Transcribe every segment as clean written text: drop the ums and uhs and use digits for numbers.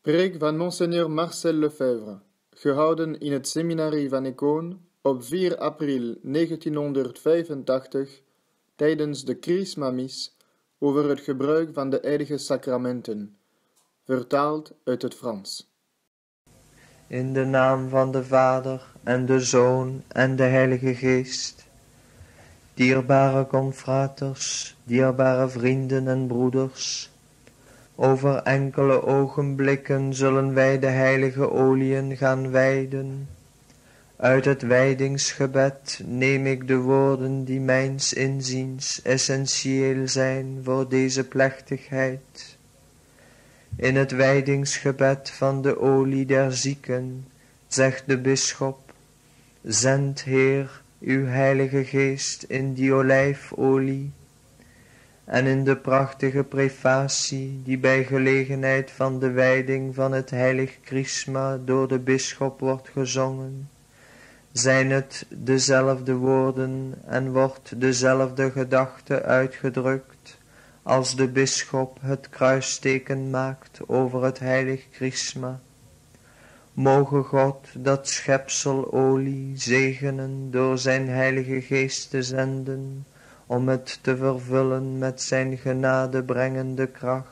Preek van Monseigneur Marcel Lefebvre, gehouden in het seminarie van Ecoon op 4 april 1985 tijdens de Christmamis over het gebruik van de heilige sacramenten, vertaald uit het Frans. In de naam van de Vader en de Zoon en de Heilige Geest. Dierbare confraters, dierbare vrienden en broeders, over enkele ogenblikken zullen wij de heilige oliën gaan wijden. Uit het wijdingsgebed neem ik de woorden die mijns inziens essentieel zijn voor deze plechtigheid. In het wijdingsgebed van de olie der zieken zegt de bisschop: zend, Heer, uw heilige geest in die olijfolie. En in de prachtige prefatie die bij gelegenheid van de wijding van het heilig Chrisma door de bisschop wordt gezongen, zijn het dezelfde woorden en wordt dezelfde gedachte uitgedrukt als de bisschop het kruisteken maakt over het heilig Chrisma. Moge God dat schepsel olie zegenen door zijn heilige geest te zenden, om het te vervullen met zijn genadebrengende kracht.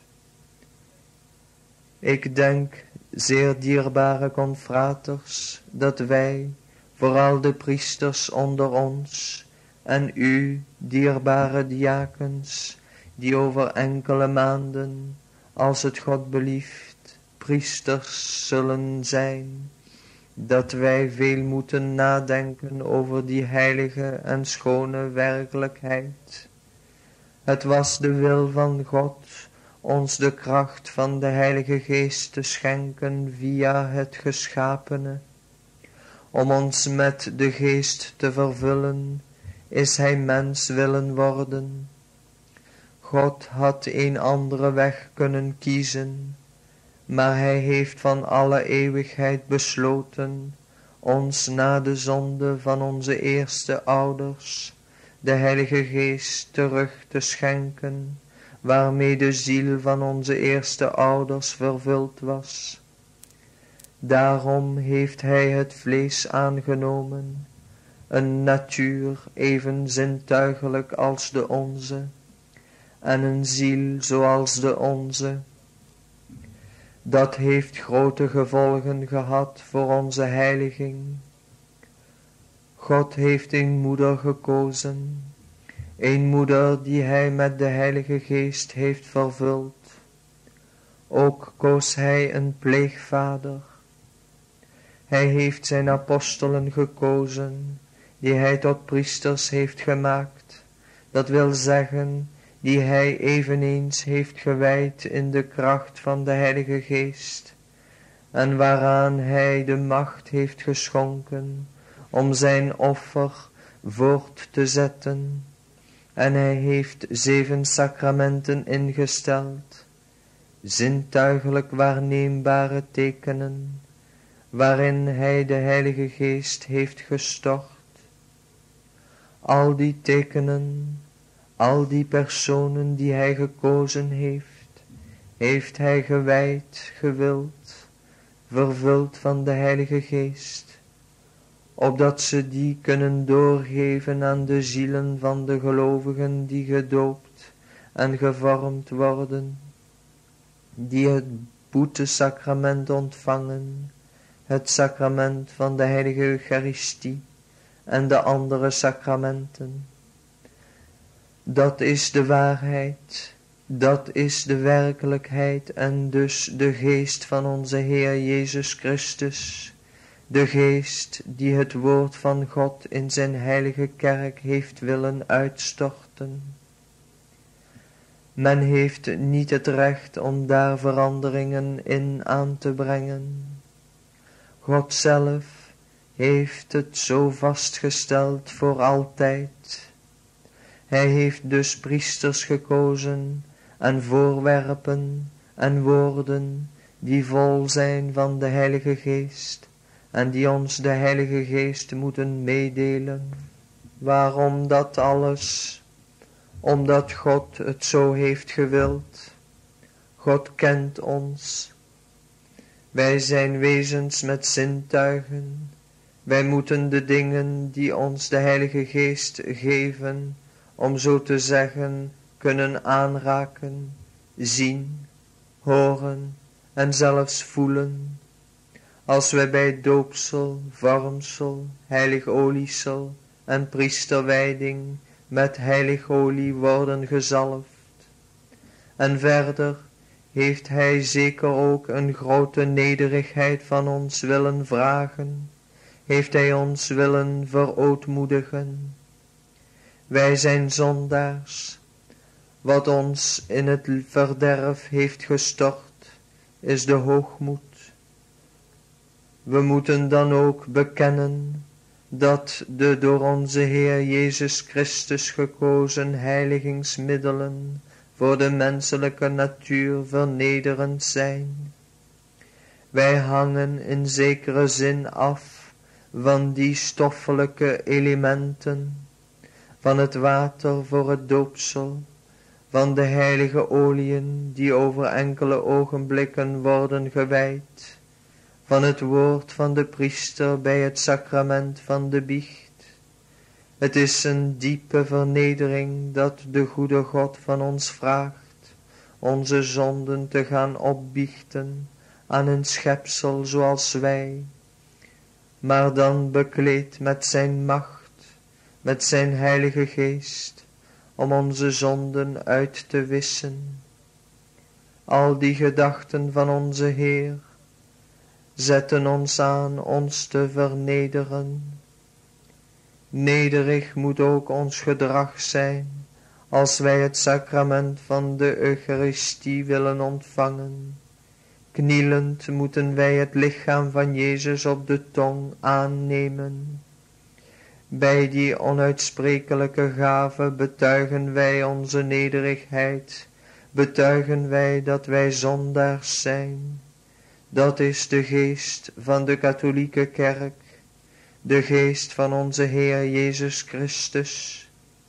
Ik denk, zeer dierbare confraters, dat wij, vooral de priesters onder ons, en u, dierbare diakens, die over enkele maanden, als het God belieft, priesters zullen zijn, dat wij veel moeten nadenken over die heilige en schone werkelijkheid. Het was de wil van God ons de kracht van de Heilige Geest te schenken via het geschapene. Om ons met de Geest te vervullen, is Hij mens willen worden. God had een andere weg kunnen kiezen, maar Hij heeft van alle eeuwigheid besloten ons na de zonde van onze eerste ouders de Heilige Geest terug te schenken, waarmee de ziel van onze eerste ouders vervuld was. Daarom heeft Hij het vlees aangenomen, een natuur even zintuigelijk als de onze, en een ziel zoals de onze. Dat heeft grote gevolgen gehad voor onze heiliging. God heeft een moeder gekozen, een moeder die Hij met de Heilige Geest heeft vervuld. Ook koos Hij een pleegvader. Hij heeft zijn apostelen gekozen, die Hij tot priesters heeft gemaakt, dat wil zeggen, die Hij eveneens heeft gewijd in de kracht van de Heilige Geest, en waaraan Hij de macht heeft geschonken om zijn offer voort te zetten. En Hij heeft 7 sacramenten ingesteld, zintuigelijk waarneembare tekenen, waarin Hij de Heilige Geest heeft gestort. Al die tekenen, al die personen die Hij gekozen heeft Hij gewijd, gewild, vervuld van de Heilige Geest, opdat ze die kunnen doorgeven aan de zielen van de gelovigen die gedoopt en gevormd worden, die het boetesacrament ontvangen, het sacrament van de heilige Eucharistie en de andere sacramenten. Dat is de waarheid, dat is de werkelijkheid en dus de geest van onze Heer Jezus Christus, de geest die het woord van God in zijn heilige kerk heeft willen uitstorten. Men heeft niet het recht om daar veranderingen in aan te brengen. God zelf heeft het zo vastgesteld voor altijd. Hij heeft dus priesters gekozen en voorwerpen en woorden die vol zijn van de Heilige Geest en die ons de Heilige Geest moeten meedelen. Waarom dat alles? Omdat God het zo heeft gewild. God kent ons Wij zijn wezens met zintuigen. Wij moeten de dingen die ons de Heilige Geest geven, om zo te zeggen, kunnen aanraken, zien, horen en zelfs voelen. Als wij bij doopsel, vormsel, heilig oliesel en priesterwijding met heilig olie worden gezalfd. En verder heeft Hij zeker ook een grote nederigheid van ons willen vragen, heeft Hij ons willen verootmoedigen. Wij zijn zondaars. Wat ons in het verderf heeft gestort, is de hoogmoed. We moeten dan ook bekennen dat de door onze Heer Jezus Christus gekozen heiligingsmiddelen voor de menselijke natuur vernederend zijn. Wij hangen in zekere zin af van die stoffelijke elementen, van het water voor het doopsel, van de heilige oliën die over enkele ogenblikken worden gewijd, van het woord van de priester bij het sacrament van de biecht. Het is een diepe vernedering dat de goede God van ons vraagt, onze zonden te gaan opbiechten aan een schepsel zoals wij, maar dan bekleed met zijn macht, met zijn heilige geest, om onze zonden uit te wissen. Al die gedachten van onze Heer zetten ons aan ons te vernederen. Nederig moet ook ons gedrag zijn, als wij het sacrament van de Eucharistie willen ontvangen. Knielend moeten wij het lichaam van Jezus op de tong aannemen. Bij die onuitsprekelijke gave betuigen wij onze nederigheid, betuigen wij dat wij zondaars zijn. Dat is de geest van de katholieke kerk, de geest van onze Heer Jezus Christus.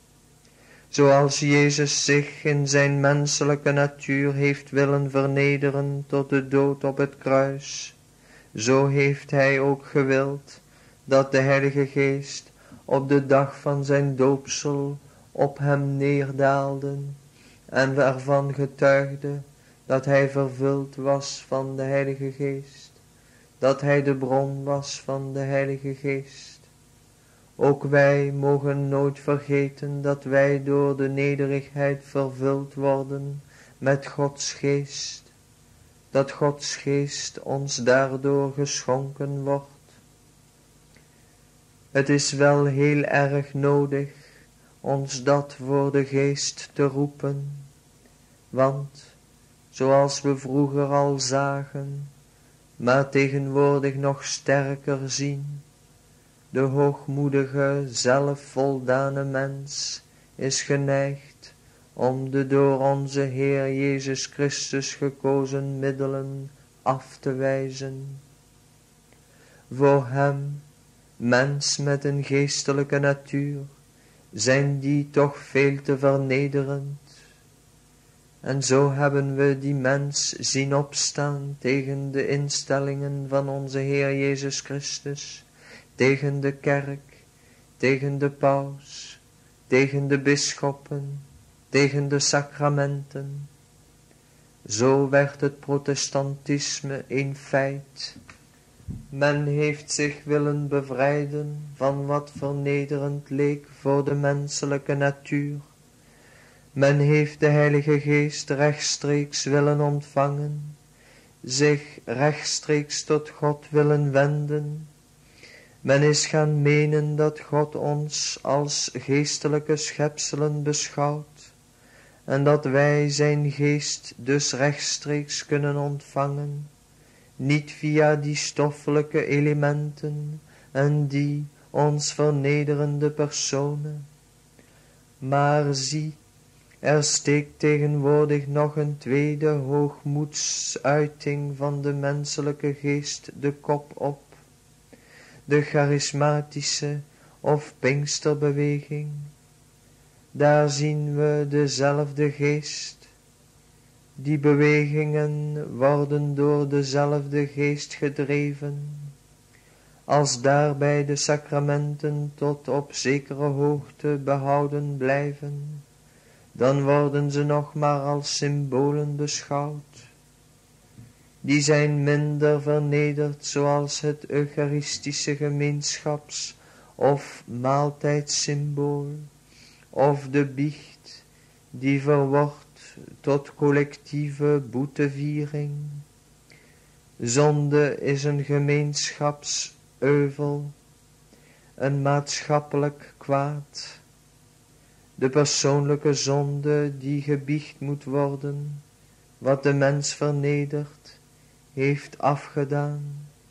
Zoals Jezus zich in zijn menselijke natuur heeft willen vernederen tot de dood op het kruis, zo heeft Hij ook gewild dat de Heilige Geest op de dag van zijn doopsel op hem neerdaalde en ervan getuigde dat hij vervuld was van de Heilige Geest, dat hij de bron was van de Heilige Geest. Ook wij mogen nooit vergeten dat wij door de nederigheid vervuld worden met Gods Geest, dat Gods Geest ons daardoor geschonken wordt. Het is wel heel erg nodig ons dat voor de Geest te roepen, want, zoals we vroeger al zagen, maar tegenwoordig nog sterker zien, de hoogmoedige, zelfvoldane mens is geneigd om de door onze Heer Jezus Christus gekozen middelen af te wijzen. Voor hem, mens met een geestelijke natuur, zijn die toch veel te vernederend. En zo hebben we die mens zien opstaan tegen de instellingen van onze Heer Jezus Christus, tegen de kerk, tegen de paus, tegen de bisschoppen, tegen de sacramenten. Zo werd het protestantisme een feit. Men heeft zich willen bevrijden van wat vernederend leek voor de menselijke natuur. Men heeft de Heilige Geest rechtstreeks willen ontvangen, zich rechtstreeks tot God willen wenden. Men is gaan menen dat God ons als geestelijke schepselen beschouwt en dat wij zijn geest dus rechtstreeks kunnen ontvangen, niet via die stoffelijke elementen en die ons vernederende personen. Maar zie, er steekt tegenwoordig nog een tweede hoogmoedsuiting van de menselijke geest de kop op. De charismatische of Pinksterbeweging. Daar zien we dezelfde geest, Die bewegingen worden door dezelfde geest gedreven, als daarbij de sacramenten tot op zekere hoogte behouden blijven, dan worden ze nog maar als symbolen beschouwd. Die zijn minder vernederd, zoals het eucharistische gemeenschaps- of maaltijdssymbool, of de biecht, die verwordt tot collectieve boeteviering. Zonde is een gemeenschapseuvel, een maatschappelijk kwaad. De persoonlijke zonde die gebiecht moet worden, wat de mens vernedert, heeft afgedaan.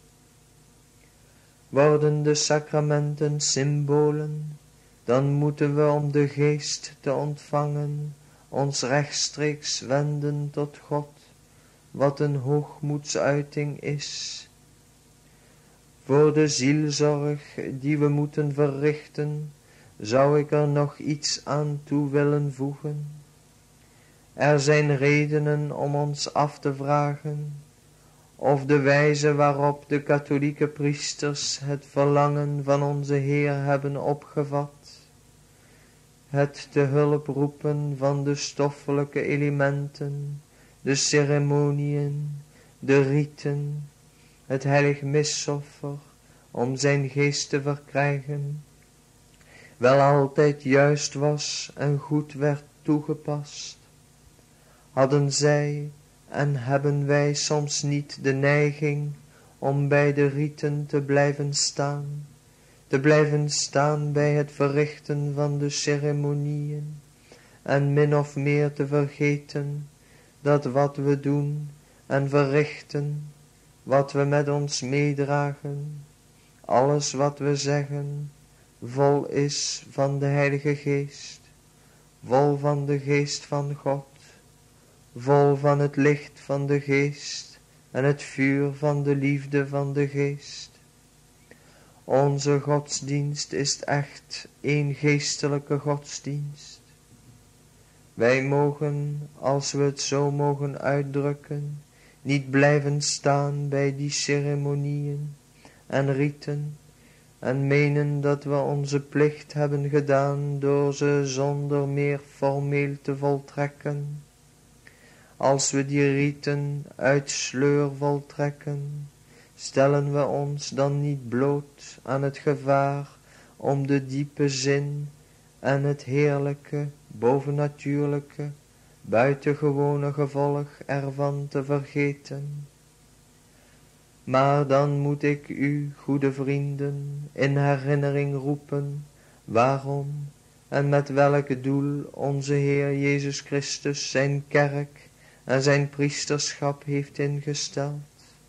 Worden de sacramenten symbolen, dan moeten we om de geest te ontvangen ons rechtstreeks wenden tot God, wat een hoogmoedsuiting is. Voor de zielzorg die we moeten verrichten, zou ik er nog iets aan toe willen voegen. Er zijn redenen om ons af te vragen of de wijze waarop de katholieke priesters het verlangen van onze Heer hebben opgevat, het te hulp roepen van de stoffelijke elementen, de ceremoniën, de riten, het heilig misoffer, om zijn geest te verkrijgen, wel altijd juist was en goed werd toegepast. Hadden zij en hebben wij soms niet de neiging om bij de riten te blijven staan bij het verrichten van de ceremonieën, en min of meer te vergeten dat wat we doen en verrichten, wat we met ons meedragen, alles wat we zeggen, vol is van de Heilige Geest, vol van de Geest van God, vol van het licht van de Geest en het vuur van de liefde van de Geest. Onze godsdienst is echt een geestelijke godsdienst. Wij mogen, als we het zo mogen uitdrukken, niet blijven staan bij die ceremonieën en riten en menen dat we onze plicht hebben gedaan door ze zonder meer formeel te voltrekken. Als we die riten uit sleur voltrekken, stellen we ons dan niet bloot aan het gevaar om de diepe zin en het heerlijke, bovennatuurlijke, buitengewone gevolg ervan te vergeten? Maar dan moet ik u, goede vrienden, in herinnering roepen waarom en met welk doel onze Heer Jezus Christus zijn kerk en zijn priesterschap heeft ingesteld.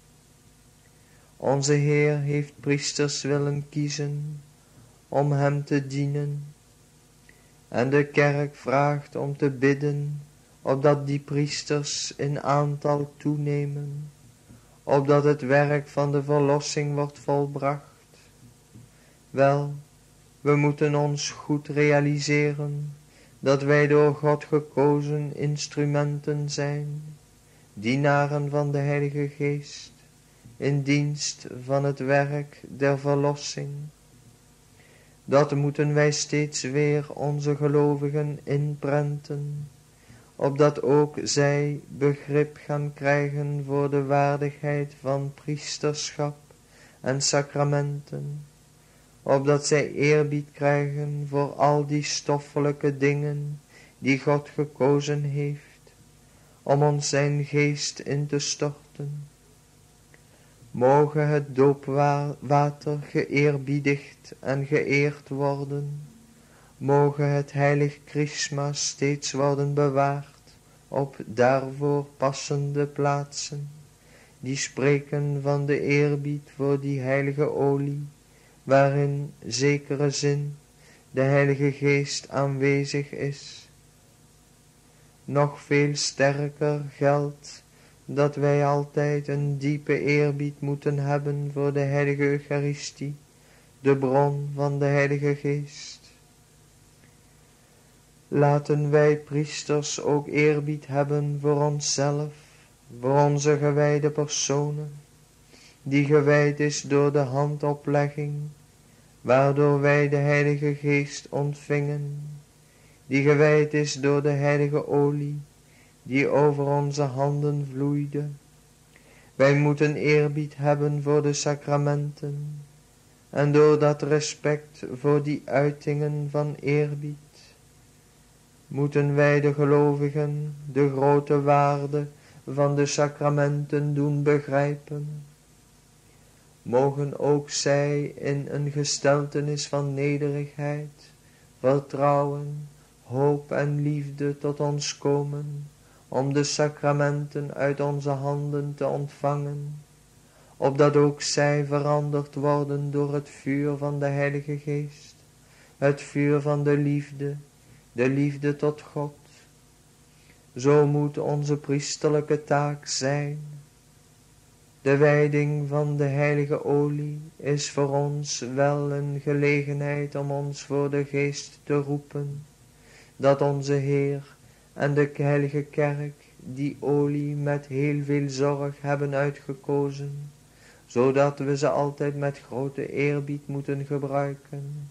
Onze Heer heeft priesters willen kiezen om hem te dienen, en de kerk vraagt om te bidden, opdat die priesters in aantal toenemen, opdat het werk van de verlossing wordt volbracht. Wel, we moeten ons goed realiseren dat wij door God gekozen instrumenten zijn, dienaren van de Heilige Geest, in dienst van het werk der verlossing. Dat moeten wij steeds weer onze gelovigen inprenten, opdat ook zij begrip gaan krijgen voor de waardigheid van priesterschap en sacramenten, opdat zij eerbied krijgen voor al die stoffelijke dingen die God gekozen heeft om ons zijn geest in te storten. Moge het doopwater geëerbiedigd en geëerd worden, moge het heilig chrisma steeds worden bewaard op daarvoor passende plaatsen, die spreken van de eerbied voor die heilige olie, waarin zekere zin de Heilige Geest aanwezig is. Nog veel sterker geldt dat wij altijd een diepe eerbied moeten hebben voor de heilige Eucharistie, de bron van de Heilige Geest. Laten wij priesters ook eerbied hebben voor onszelf, voor onze gewijde personen, die gewijd is door de handoplegging, waardoor wij de Heilige Geest ontvingen, die gewijd is door de heilige olie, die over onze handen vloeide. Wij moeten eerbied hebben voor de sacramenten, en door dat respect voor die uitingen van eerbied, moeten wij de gelovigen de grote waarde van de sacramenten doen begrijpen. Mogen ook zij in een gesteltenis van nederigheid, vertrouwen, hoop en liefde tot ons komen, om de sacramenten uit onze handen te ontvangen, opdat ook zij veranderd worden door het vuur van de Heilige Geest, het vuur van de liefde tot God. Zo moet onze priesterlijke taak zijn. De wijding van de heilige olie is voor ons wel een gelegenheid om ons voor de Geest te roepen, dat onze Heer en de heilige kerk die olie met heel veel zorg hebben uitgekozen, zodat we ze altijd met grote eerbied moeten gebruiken.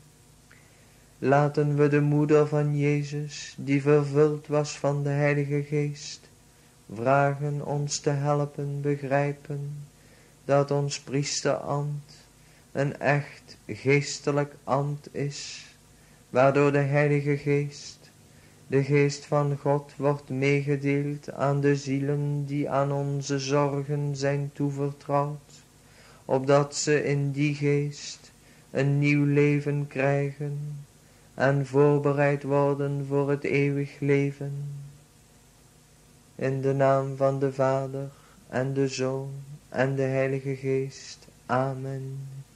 Laten we de moeder van Jezus, die vervuld was van de Heilige Geest, vragen ons te helpen begrijpen dat ons priesterambt een echt geestelijk ambt is, waardoor de Heilige Geest, de Geest van God, wordt meegedeeld aan de zielen die aan onze zorgen zijn toevertrouwd, opdat ze in die Geest een nieuw leven krijgen en voorbereid worden voor het eeuwig leven. In de naam van de Vader en de Zoon en de Heilige Geest. Amen.